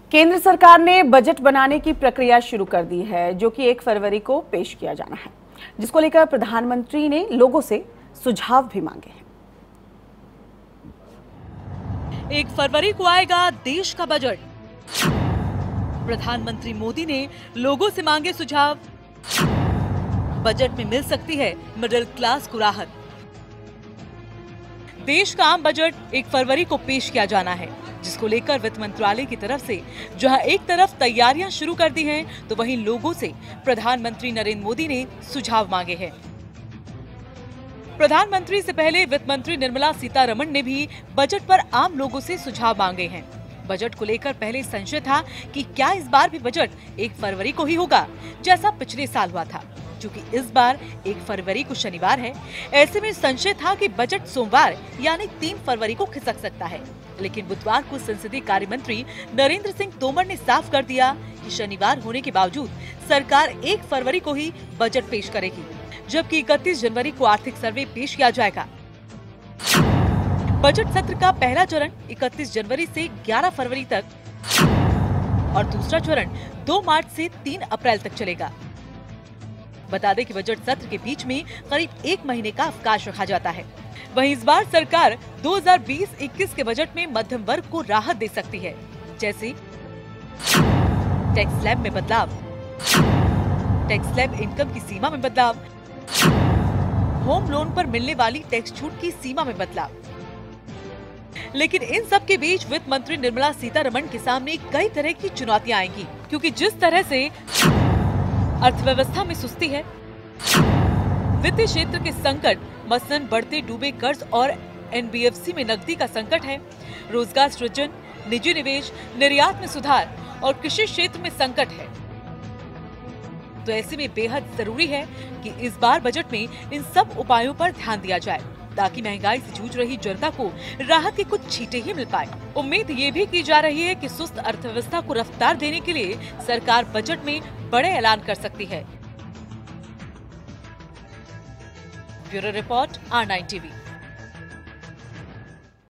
केंद्र सरकार ने बजट बनाने की प्रक्रिया शुरू कर दी है, जो कि 1 फरवरी को पेश किया जाना है, जिसको लेकर प्रधानमंत्री ने लोगों से सुझाव भी मांगे हैं। 1 फरवरी को आएगा देश का बजट। प्रधानमंत्री मोदी ने लोगों से मांगे सुझाव। बजट में मिल सकती है मिडिल क्लास को राहत। देश का आम बजट 1 फरवरी को पेश किया जाना है, जिसको लेकर वित्त मंत्रालय की तरफ से जहां एक तरफ तैयारियां शुरू कर दी हैं, तो वहीं लोगों से प्रधानमंत्री नरेंद्र मोदी ने सुझाव मांगे हैं। प्रधानमंत्री से पहले वित्त मंत्री निर्मला सीतारमण ने भी बजट पर आम लोगों से सुझाव मांगे हैं। बजट को लेकर पहले संशय था कि क्या इस बार भी बजट 1 फरवरी को ही होगा, जैसा पिछले साल हुआ था। क्योंकि इस बार 1 फरवरी को शनिवार है, ऐसे में संशय था कि बजट सोमवार यानी 3 फरवरी को खिसक सकता है। लेकिन बुधवार को संसदीय कार्य मंत्री नरेंद्र सिंह तोमर ने साफ कर दिया कि शनिवार होने के बावजूद सरकार 1 फरवरी को ही बजट पेश करेगी, जबकि 31 जनवरी को आर्थिक सर्वे पेश किया जाएगा। बजट सत्र का पहला चरण 31 जनवरी से 11 फरवरी तक और दूसरा चरण 2 मार्च से 3 अप्रैल तक चलेगा। बता दें कि बजट सत्र के बीच में करीब 1 महीने का अवकाश रखा जाता है। वहीं इस बार सरकार 2020-21 के बजट में मध्यम वर्ग को राहत दे सकती है, जैसे टैक्स स्लैब में बदलाव, टैक्स स्लैब इनकम की सीमा में बदलाव, होम लोन पर मिलने वाली टैक्स छूट की सीमा में बदलाव। लेकिन इन सब के बीच वित्त मंत्री निर्मला सीतारमण के सामने कई तरह की चुनौतियां आएंगी, क्योंकि जिस तरह से अर्थव्यवस्था में सुस्ती है, वित्तीय क्षेत्र के संकट मसलन बढ़ते डूबे कर्ज और एनबीएफसी में नकदी का संकट है, रोजगार सृजन, निजी निवेश, निर्यात में सुधार और कृषि क्षेत्र में संकट है, तो ऐसे में बेहद जरूरी है कि इस बार बजट में इन सब उपायों पर ध्यान दिया जाए, ताकि महंगाई से जूझ रही जनता को राहत की कुछ छींटे ही मिल पाए। उम्मीद ये भी की जा रही है कि सुस्त अर्थव्यवस्था को रफ्तार देने के लिए सरकार बजट में बड़े ऐलान कर सकती है। Bureau report R9 TV।